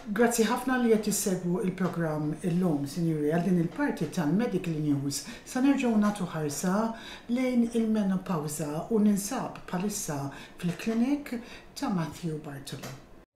Grazzi ħafna li qed tissegwu il-programm illum, Sinjuri, għal din il-parti tal-Medical News sa nerġgħu nagħtu ħarsa lejn il-menopawza u ninsab bħalissa fil-klinik ta' Matthew Bartolo.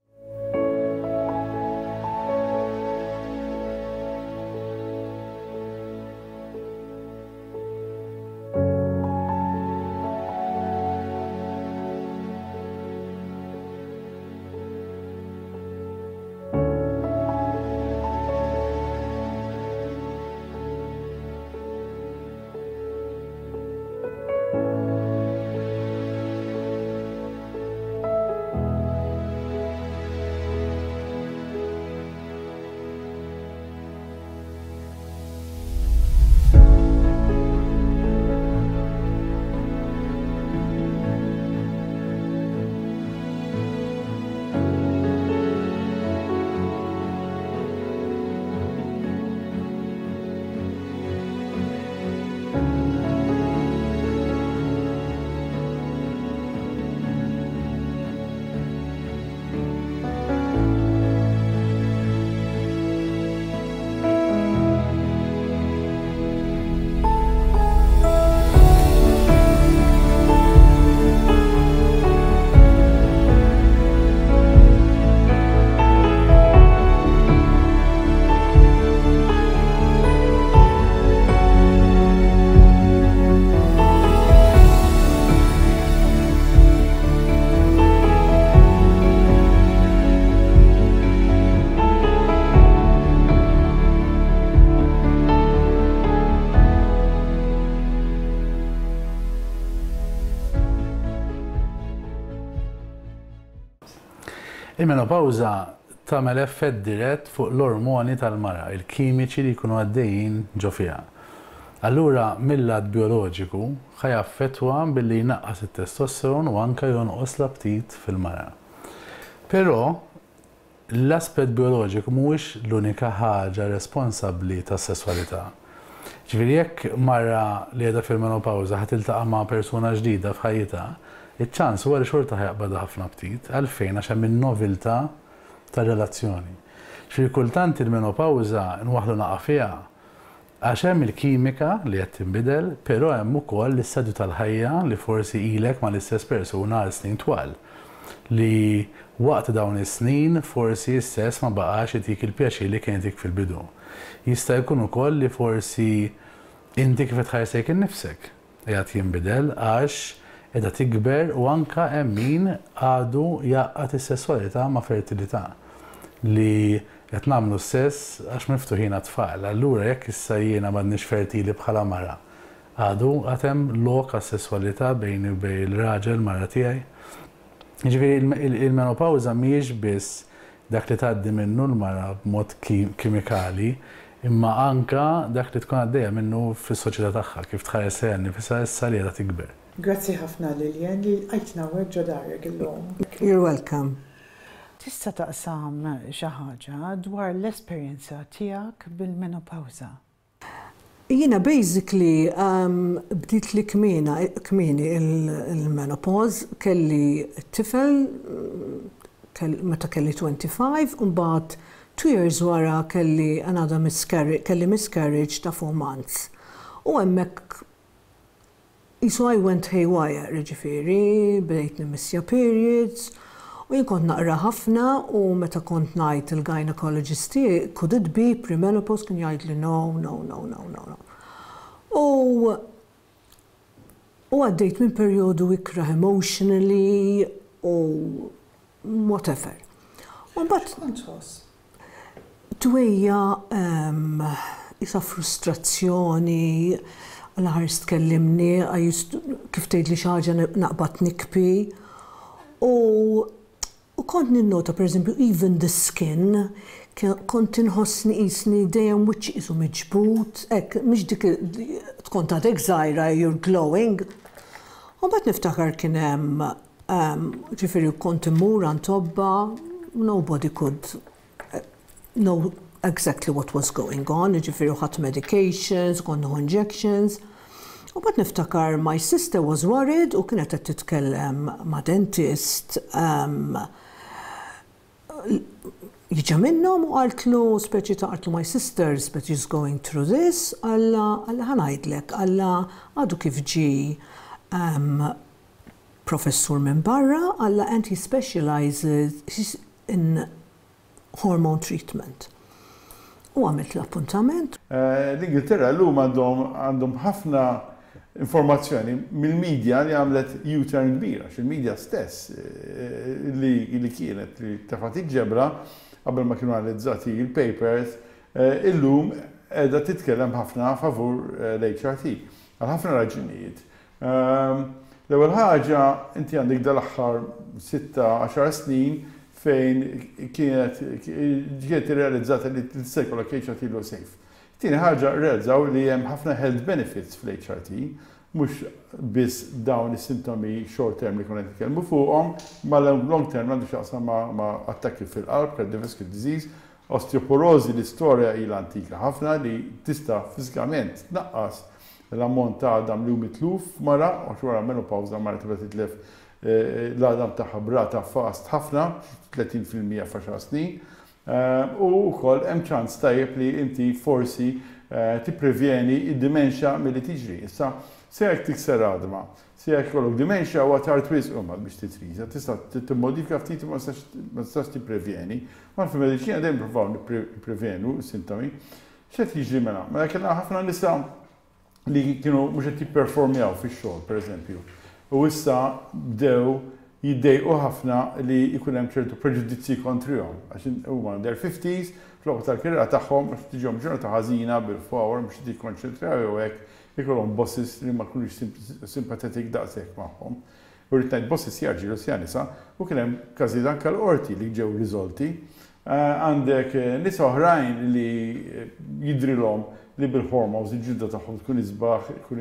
Il-menopawza tagħmel effett dirett fuq l-ormoni tal-mara, il-kimiċi li jkunu għaddejjin ġo fiha. Allura mill-lat bioloġiku ħajaffettwa billi jnaqqas it-testosteron u anke jonqos l-aptit fil-mara. Però l-aspett bioloġiku mhuwiex l-unika ħaġa responsabbli tas-sesswalità. Ġifieri jekk mara li qiegħda fil-menopawza ħatiltaqa' ma' persuna ġdida f'ħajjitha, iċ-ċans huwa li xorta ħajqbadha ħafna ftit għalfejn għax hemm in-noviltà tar-relazzjoni. Ġifieri kultant il-menopawza nwaħħlu naqa' fiha għax hemm il-kimika li qed tinbidel, però hemm ukoll l-istadju tal-ħajja li forsi ilek ma l-istess persuna għal snin twal. Li waqt dawn is-snin forsi stess ma baqax itik il-pjaċir li kien itik fil-bidu. Jista' jkun ukoll li forsi inti kif tħarsek innifsek qiegħed jinbidel għax qiegħda tikber u anke hemm min għadu jgħaqqad is-sesswalità ma' fertilità li qed nagħmlu stess għax miftuħin għat-tfal. Allura jekk issa jiena m'għadniex fertili bħala mara, għadu għad hemm lok għas-sesswalità bejni u bejn il-raġel mara tiegħi. Jiġifieri il-menopawza mhijiex biss dak li tgħaddi minnu l-mara b'mod kimikali, imma anke dak li tkun għaddejja minnu fis-soċjetà tagħha kif tħares nifisha issa li qiegħda tikber. Grazzi ħafna Lilian li qajtna weġġa darek illum. You're welcome. Tista' taqsam xi ħaġa dwar l-esperjenza tiegħek bil-menopawza. Jiena basically bdiet li kmieni il-menopause, kelli tifel meta kelli 25 u mbagħad 2 years wara kelli miscarriage ta' 4 months. U hemmhekk I went haywire, ġifieri, bdejt nimissja periods, u jien kont naqra ħafna u meta kont ngħid il-gynecologist tiegħi could it be premenopause kien jgħidli no. U għaddejt minn perjodu ikra emotionally u whatever. U mbagħad twejja isa frustrazzjoni. L-ħar tkellimni, kif tgħidli xi ħaġa naqbad nikbi. U kont ninnota, pereżempju, even the skin, kont inħossni qisni dejjem wiċċi qisu miġbud, hekk mhix dik tkun għadek żgħira you're glowing. U mbagħad niftakar kien hemm ġifieri kont immur għand tobba, nobody could know exactly what was going on, ġifieri ħadd medications, konna injections. U bad niftakar my sister was worried u kienet qed titkellem ma' dentist jiġa minnhom u qaltlu speċi ta' qaltlu my sister speċi is going through this, alla ħanajdlek, alla għadu kif ġi professur minn barra, alla and he specializes in hormone treatment. U għamilt l-appuntament. L-Ingilterra l-lum għandhom ħafna informazzjoni mill-medja li għamlet U-turn kbira, il-medja stess li kienet li tafat iġġebra qabel ma kienu analizzati il-papers, illum edha titkellem ħafna favur l-HRT, għal ħafna raġunijiet. L-ewwel ħaġa inti għandek dal-aħħar 6-10 snin fejn kienet irrealizzata li t-sekola HRT lo safe. Tieni ħaġa realizzaw li hemm ħafna health benefits fl-HRT, mhux biss dawn is-sintomi short term li kuna nitkellmu fuqhom, ma long term għandu x'jaqsam ma' attakki fil-qalb, cardiovascular disease, osteoporosi l-istorja ilha antika ħafna li tista' fiżikament tnaqqas l-ammont ta' adam li hu mitluf mara, għax wara menopause mara tibda titlef l-adam tagħha brata fast ħafna, 30% f'10 snin. U wkoll hemm ċans tajjeb li inti forsi tipprevjeni id-dimensja milli tiġri. Issa se jekk tikser adma, se jekk ikollok dimensja huwa tard wisq biex titrisa, tista' timmodifika ftit ma tistax tipprevjeni. Ma fil-mediċina dejjem nippruvaw nipprevenu s-sintomi. X'qed jiġri mela? Mela kellna ħafna nisa li kienu mhux qed jipperformjaw fix-xogħol, pereżempju. U issa bdew jiddejqu ħafna li jkun hemm ċertu preġudizzi kontrihom għax huma their 50s, fl-waqt tal-karriera tagħhom biex tiġihom ġurnata ħażina bil-power biex jikkonċentraw jew hekk ikollhom bosses li ma jkunux sympathetic daqshekk magħhom. U rrid ngħid bosses jarġilu sja nisa u kien hemm każijiet anke l-qorti li ġew riżolti. Għandek nisa oħrajn li jidrilhom li bil-hormones il-ġilda tagħhom tkun isbaħ, ikun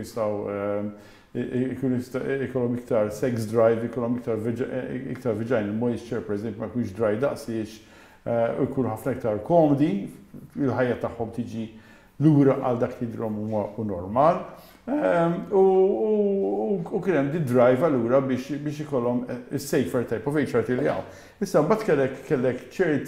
jistgħu ikollhom iktar sex drive, ikollhom iktar vaginal moisture, per eżempju, ma jkunx dry daqsiex, u jkunu ħafna iktar komdi, il-ħajja tagħhom tiġi lura għal dak li drom huwa normal. U kien hemm di drive allura biex ikollhom is-safer type of HRT li hawn. Issa mbagħad kellek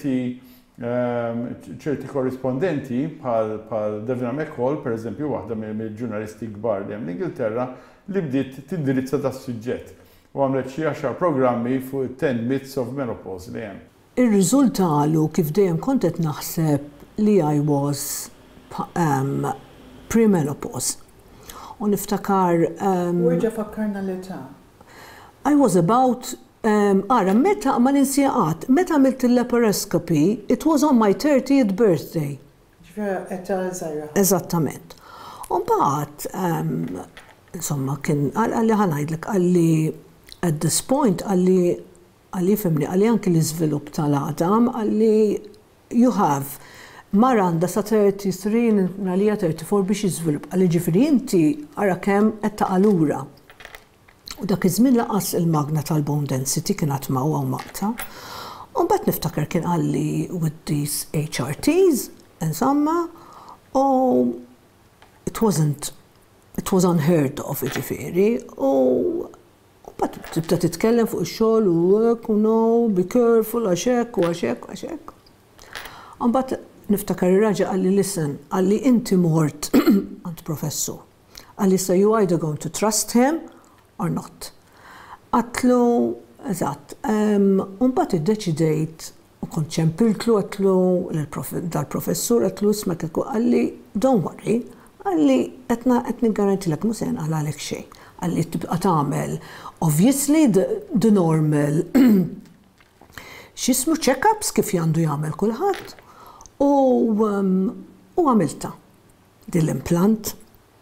ċerti korrispondenti bħal Davina McCall, per eżempju, waħda mill-ġurnalisti kbar li hemm l-Ingilterra, li bdiet tindirizza das-suġġett u għamlet xi 10 programmi fuq 10 myths of menopause li hemm. Ir-riżulta għalu kif dejjem kont qed naħseb li I was pre-menopause. U niftakar Urġa fakkarna l-età. I was about meta ma ninsjaqat, meta għamilt il-laparoscopy, it was on my 30th birthday. Ġifiera età żgħira. Eżattament. U mbagħad insomma, kien għalli ħanajdlek, għalli at this point, għalli femni, għalli anki l-izvilup tal-għadam, għalli you have maranda sa 33, għalija 34 biex jizvilup, għalli ġifiri inti għara kem etta għalura. U dak iż-żmien laqas il-magna tal-bone density kien għatma u maqta. U mbagħad niftakar kien għalli with these HRTs, insomma, u it was unheard of, ġifiri, u bat tibda titkellem fuq ix-xogħol u hekk u no, be careful, għaxek u għaxek u għaxek. Mbagħad niftakar ir-raġel qalli listen, qalli inti mort għand professur. Qalli so you either going to trust him or not. Għatlu, eżatt, mbagħad iddeċidejt u kont ċempiltlu għatlu dal-professur għatlu ismek qalli don't worry, għalli għetni garantilek musen għalek xej, għalli tibqa tagħmel obviously the normal xismu check-ups kif jandu jagħmel kulħadd u għamilta dil-implant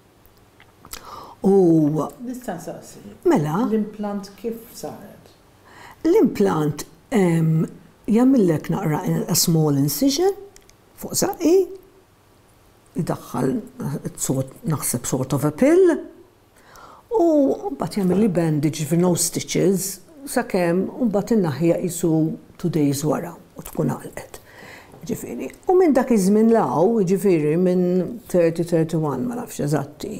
u Nista' nsaqsi. mela L-implant kif saret? l-implant jagħmillek naqra a small incision fuq saqi jidaħħal naħseb sort of a pill u mbagħad jagħmel li bandage for no stitches sakemm u mbagħad innaħħija qisu 2 days wara u tkun għalqet. Ġifieri. U minn dak iż-żmien law, ġifieri minn 30-31 ma nafx eżatti.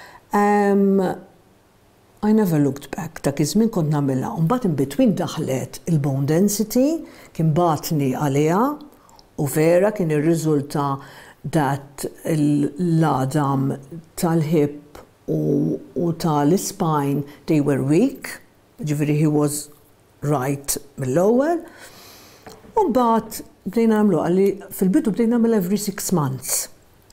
I never looked back. Dak iż-żmien kont nagħmilha. U mbagħad in between daħlet il-bone density kien batni għaliha U vera kien ir-riżulta that l-għadam tal-hip u tal-spine they were weak, ġifieri he was right mill-ewwel. U mbagħad bdejna nagħmlu għalli fil-bidu bdejna nagħmel every 6 months.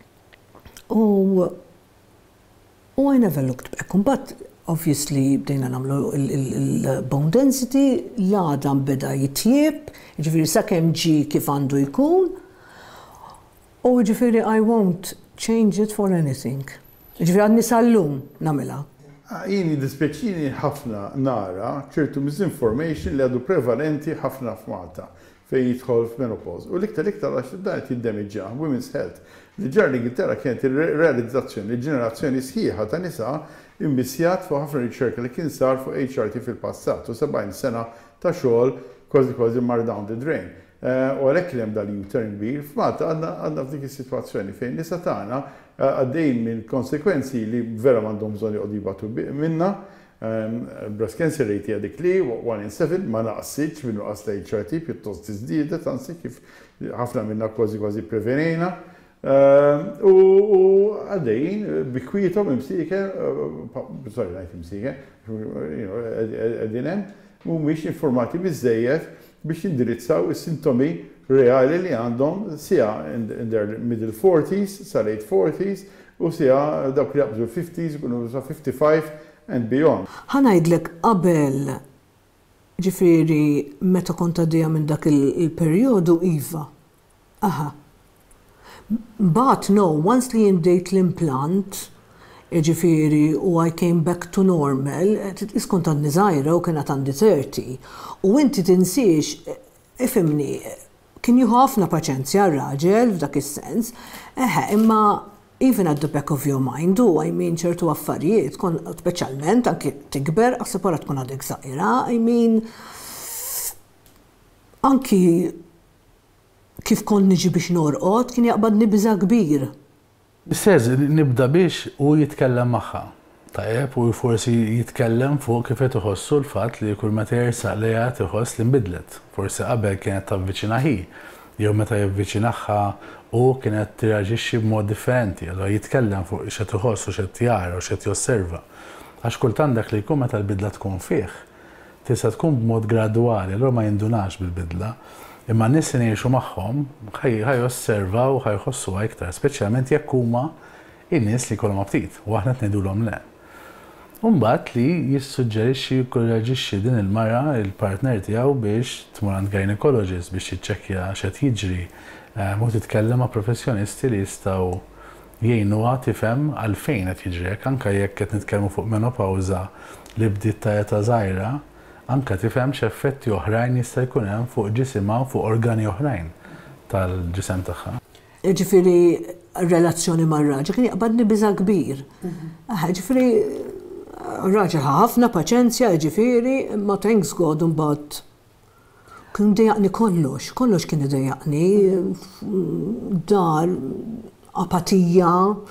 I never looked back. But obviously bdejna nagħmlu il-bone density, l-għadam beda jitjieb, ġifieri sakemm ġi kif għandu jkun. U ġifieri I won't change it for anything. Ġifieri għadni sal-lum nagħmilha. Jini dispjaċini ħafna nara ċertu misinformation li għadu prevalenti ħafna f'Malta fejn jidħol f'menopause. U l-iktar għax dan qed jiddemiġġa women's health. Li ġar l-Ingilterra kienet ir-realizzazzjoni ġenerazzjoni sħiħa ta' nisa imbissjat fuq ħafna riċerka li kien sar fuq HRT fil-passat u 70 sena ta' xogħol kważi mar down the drain. U għalhekk li hemm dal-U-turn kbir, f'Malta għandna f'dik is-sitwazzjoni fejn nisa tagħna għaddejn minn konsekwenzi li vera m'għandhom bżonn joqgħdu jibgħatu minnha. Breast cancer rate dik li 1 in 7 ma naqsitx minn nuqqas ta' HRT pjuttost iżdiedet, anzi kif ħafna minnha kważi prevenejna. U għaddejn bikwietom imsike, sorry ngħid imsike, qegħdin hemm mhumiex informati biżżejjed biex jindirizzaw is-sintomi reali li għandhom sija in their middle 40s sa late 40s u sija dawk li jaqbżu 50s kunu sa 55 and beyond. Ħanajdlek qabel ġifieri meta kont għaddejja minn dak il-perjodu iva. Aha. But no, once li jimbdejt l-implant, ġifieri u I came back to normal, iskont għandni żgħira u kienet għandi 30. U inti tinsiex, ifhimni, kien jieħu ħafna paċenzja r-raġel f'dak is-sens, imma even at the back of your mind, I mean ċertu affarijiet, speċjalment anki tikber, għasipora tkun għadek żgħira, I mean, anki kif kont niġi biex norqod, kien jaqbadni biża' kbir. Bissez, nibda biex u jitkellem magħha. Tajjeb, u forsi jitkellem fuq kif qed iħossu l-fatt li kull meta jersaq lejha iħoss li nbidlet. Forsi qabel kienet tavviċina hi, jew meta jivviċinaħħa u kienet tirreaġixxi b'mod differenti, allura jitkellem fuq x'qed iħoss u x'qed jara u x'qed josserva. Għax kultant dak li jkun meta l-bidla tkun fih, tista' tkun b'mod gradwali, allura ma jindunax bil-bidla. Imma n-nies li ngħixu magħhom ħajosservaw u ħajħossuha iktar, speċjalment jekk huma in-nies li jkollhom aptit u aħna qed ngħidulhom le. Mbagħad li jissuġġerixxi jikkoraġixxi din il-mara il-partner tiegħu biex tmur għand gynecologist biex jiċċekkja x'qed jiġri u titkellem ma' professjonisti li jistgħu jgħinuha tifhem għalfejn qed jiġri hekk anke jekk qed nitkellmu fuq menopawża li bdiet ta' età żgħira, anke tifhem x'effetti oħrajn jista' jkun hemm fuq ġisimha u fuq organi oħrajn tal-ġisem tagħha. Ġifieri r-relazzjoni mar-raġel kien jaqbadni biża' kbir. Ġifieri raġel ħafna paċenzja, ġifieri, ma thanks God imbagħad kien dejjaqni kollox kien idejjaqni, dar, apatija,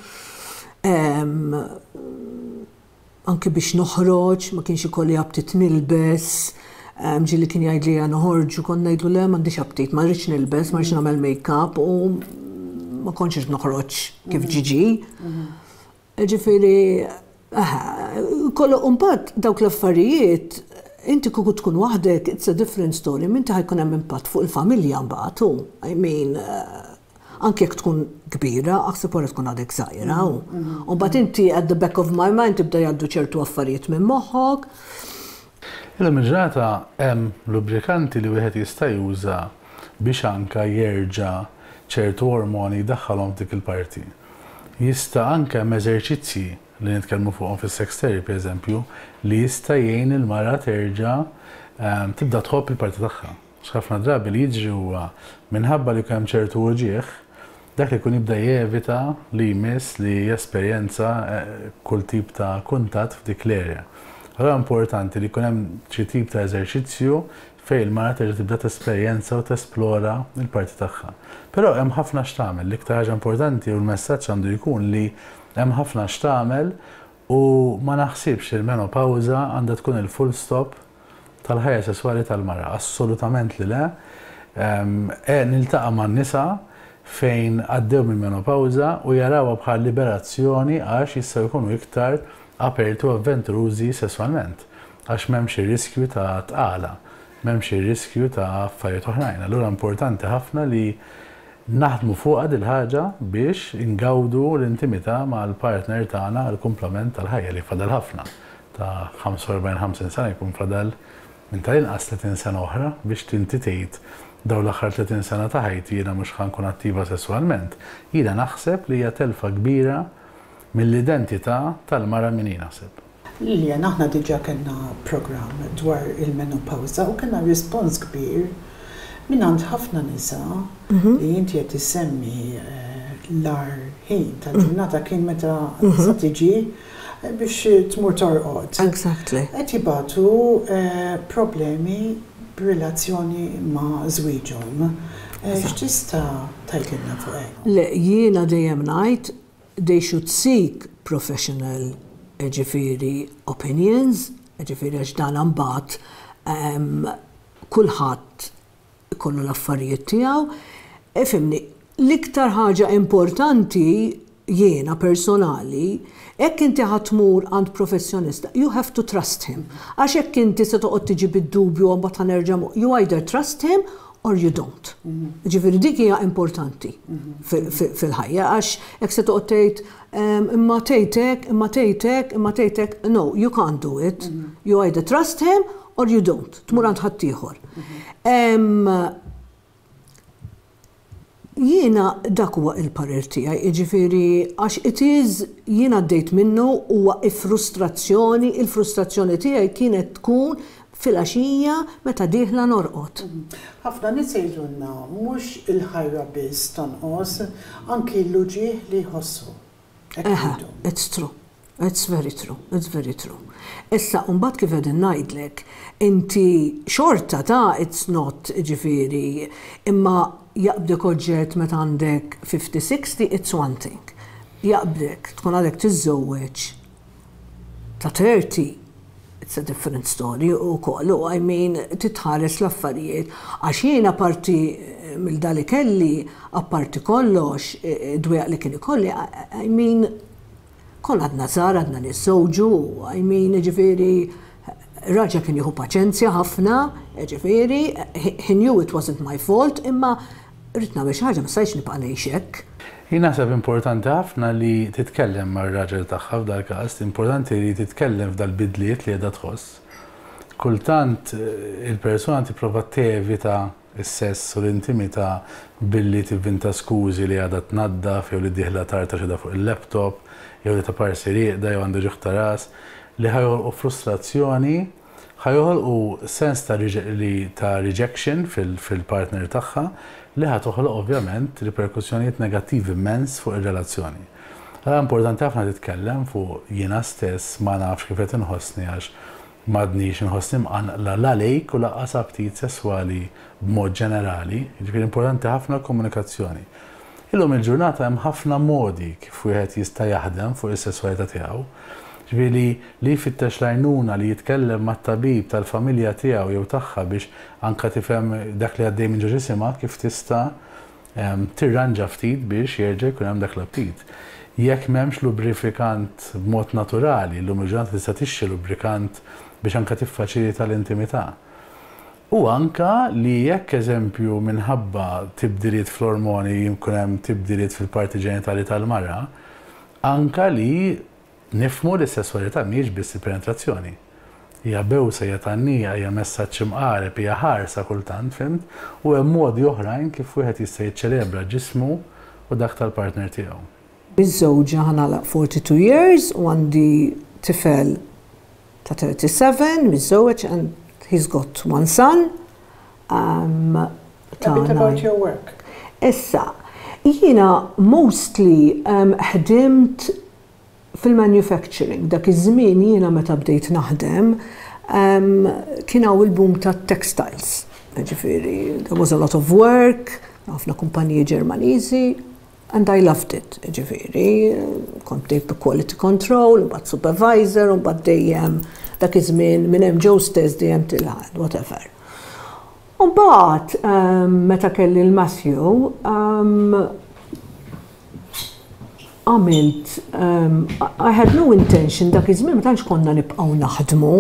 anke biex noħroġ, ma kienx ikolli aptit nilbes, ġieli kien jgħidli noħorġu, konna ngħidlu le m'għandix aptit, ma rridx nilbes, ma rridx nagħmel make-up u ma kontx noħroġ kif ġiġi. Ġifieri, kollu mbagħad dawk l-affarijiet, inti kieku tkun waħdek, it's a different story, minti ħajkun hemm impatt fuq il-familja mbagħad hu. I mean, anke jekk tkun kbira, aħseb wara tkun għadek żgħira. U mbagħad inti at the back of my mind tibda jgħaddu ċertu affarijiet minn moħħok. Il-ġurnata hemm lubrikanti li wieħed jista' juża biex anke jerġa' ċertu ormoni jdaħħalhom f'dik il-parti. Jista' anke hemm eżerċizzji li nitkellmu fuqhom fis-sex therapy pereżempju li jista' jgħin il-mara terġa' tibda tħobb il-parti tagħha. X'ħafna drabi li jiġri huwa minħabba li kemm ċertu uġieħ dak li jkun jibda jevita li jmiss li jesperjenza kull tip ta' kuntatt f'dik l-erja. Allura importanti li jkun hemm xi tip ta' eżerċizzju fejn il-mara terġa' tibda tesperjenza u tesplora l-parti tagħha. Però hemm ħafna x'tagħmel, l-iktar ħaġa importanti u l-messaġġ għandu jkun li hemm ħafna x'tagħmel u ma naħsibx il-menopawża għandha tkun il-full stop tal-ħajja sesswali tal-mara, assolutament li le. niltaqa' man-nisa fejn għaddew mill-menopawza u jarawha bħal liberazzjoni għax jistgħu jkunu iktar aperti u avventurużi sesswalment. Għax m'hemmx ir-riskju ta' tqala, m'hemmx ir-riskju ta' affarijiet oħrajn. Allura importanti ħafna li naħdmu fuqha din il-ħaġa biex ingawdu l-intimità mal-partner tagħna għall-kumplament tal-ħajja li fadal ħafna. Ta' 45-50 sena jkun fadal minn tal-inqas 30 sena oħra biex tinti tgħid dawn l-aħħar 30 sena ta' ħajti jiena mhux ħankun attiva sesswalment. Jiena naħseb li hija telfa kbira mill-identità tal-mara min naħseb. Lilian, aħna diġà kellna programm dwar il-menopawza u kellna rispons kbir minn għand ħafna nisa li inti qed issemmi l-ar ħin tal-ġurnata kien meta sa tiġi biex tmur torqod. Exactly. Qed jibgħatu problemi b'relazzjoni ma' żwieġhom. X'tista' tgħidilna fuq hekk? Le, jiena dejjem ngħid they should seek professional opinions, għax dan mbagħad kulħadd ikollu l-affarijiet tiegħu. Ifhimni, l-iktar ħaġa importanti jiena personali, hekk inti ħatmur għand professjonista, you have to trust him. Għax hekk inti se toqgħod tiġi bid-dubju u mbagħad ħanerġa' you either trust him or you don't. Ġifieri dik hija importanti fil-ħajja għax hekk se toqgħod tgħid imma tgħidlek, no, you can't do it. You either trust him or you don't. Tmur għand ħadd ieħor. Jiena dak huwa il-parir tiegħi, jiġifieri għax it is jiena għaddejt minnu huwa il-frustrazzjoni tiegħi kienet tkun fil-għaxija meta dieħla norqod. Ħafna nies jgħidulna mhux il-ħajra biss tonqos, anki l-luġieħ li jħossu. It's true. It's very true. It's very true. Issa, mbagħad kif qegħdin ngħidlek, inti xorta ta' it's not ġifieri, imma jaqbdek oġġett meta għandek 50-60, it's one thing. Jaqbdek tkun għadek tiżżewweġ ta' 30, it's a different story u kollu, I mean, titħares l-affarijiet. Għax jiena parti mill-dali kelli, apparti kollox, dwejaq li kien ikolli, I mean, kon għadna żgħar, għadna niżżewġu, I mean, ġifieri, raġel kien jieħu paċenzja ħafna, ġifieri, he knew it wasn't my fault, imma ritna biex ħaġa ma stajtx nibqa' ngħix hekk. Jien naħseb importanti ħafna li titkellem mar-raġel tagħha f'dal każ, importanti li titkellem f'dal-bidliet li qiegħda tħoss. Kultant il-persuna tipprova tevita s-sess u l-intimità billi tivvinta skużi li għadha tnaddaf jew li dieħla tarta xi fuq il-laptop jew li taparsi rieqda jew għandu ġuħ ta' ras li ħajolqu frustrazzjoni, ħajolqu sens ta' rejection fil-partner tagħha li ħatoħloq ovvjament riperkussjonijiet negattivi immens fuq ir-relazzjoni. Allora importanti ħafna titkellem fuq jiena stess ma nafx kif qed inħossni għax m'għadniex inħossni mqanqla la lejk u laqqas aptit sesswali b'mod ġenerali, jiġifieri importanti ħafna komunikazzjoni. Illum il-ġurnata hemm ħafna modi kif wieħed jista' jaħdem fuq is-sesswalità tiegħu. Ġifieri li jfittex l-għajnuna li jitkellem mat-tabib tal-familja tiegħu jew tagħha biex anke tifhem dak li għaddej minn ġo ġisimha kif tista' tirranġa ftit biex jerġa' jkun hemm dak l-aptit. Jekk m'hemmx lubrifikant b'mod naturali, llum il-ġurnata tista' tixtri lubrikant biex anke tiffaċilita l-intimità. U anka li jekk eżempju minħabba tibdiliet fl-ormoni jkun hemm tibdiliet fil-parti ġenitali tal-mara, anka li nifhmu li s-sesswalità mhijiex biss il-penetrazzjoni. Hija bewsa, hija tannija, hija messaġġ imqareb, hija ħarsa kultant, fimt, u hemm modi oħrajn kif wieħed jista' jiċċelebra ġismu u dak tal-partner tiegħu. Biż-żewġa ħanalaq 42 years u għandi tifel ta' 37, miż-żewġ and he's got one son. A bit about your work. Issa, jiena mostly ħdimt fil-manufacturing. Dak iż-żmien jiena meta bdejt naħdem kien hawn il-boom tat-textiles. Ġifieri, there was a lot of work, ħafna kumpaniji Ġermaniżi, and I loved it. Ġifieri, kont bdejt quality control, mbagħad supervisor, u mbagħad dejjem dak iż-żmien minn hemm ġew stess dejjem tilħad, whatever. U mbagħad meta kelli l-Matthew għamilt I had no intention dak iż-żmien ma tantx konna nibqgħu naħdmu.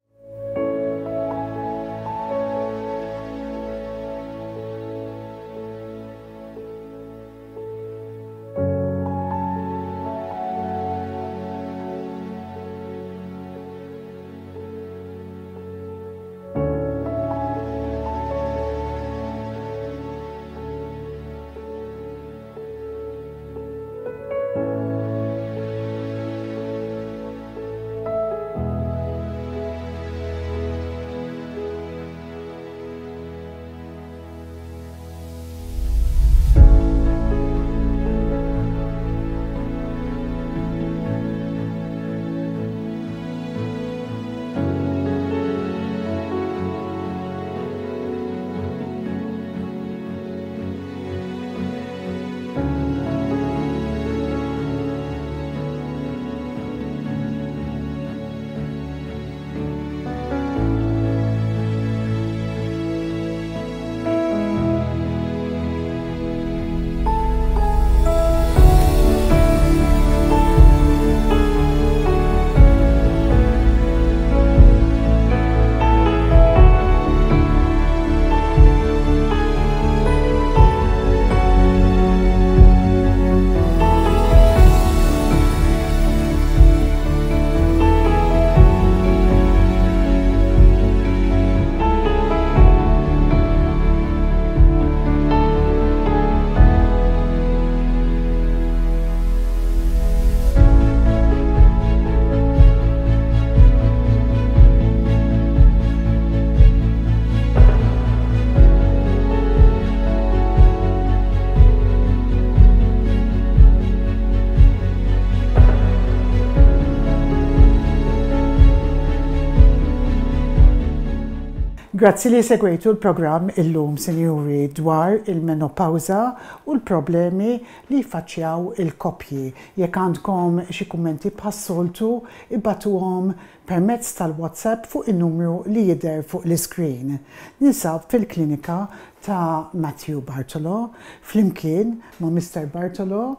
Grazzi li segwejtu l-programm illum, sinjuri, dwar il-menopawza u l-problemi li jfaċċjaw il-koppji. Jekk għandkom xi kummenti bħas-soltu, ibbatuhom permezz tal-WhatsApp fuq in-numru li jidher fuq l-iskrin. Ninsab fil-klinika ta' Matthew Bartolo, flimkien ma' Mr. Bartolo,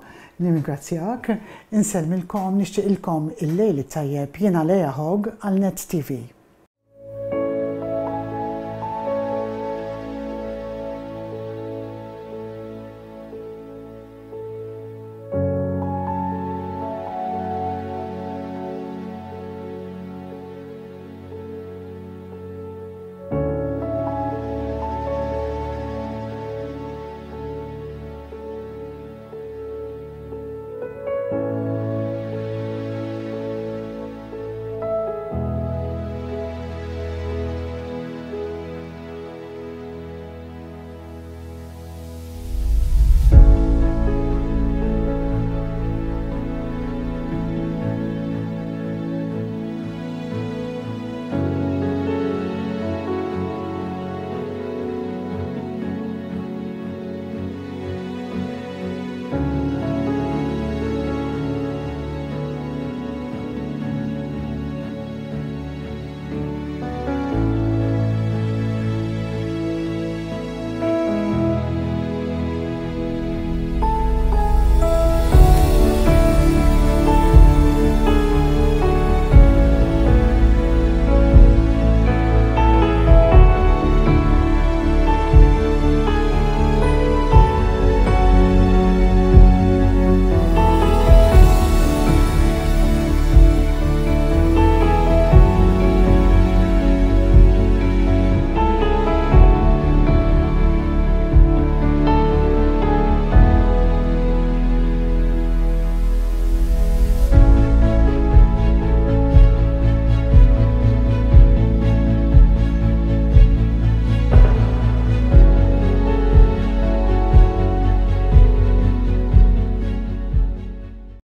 nirringrazzjak, insellmilkom, nixtieqilkom il-lejl tajjeb jiena Hogg għal Net TV.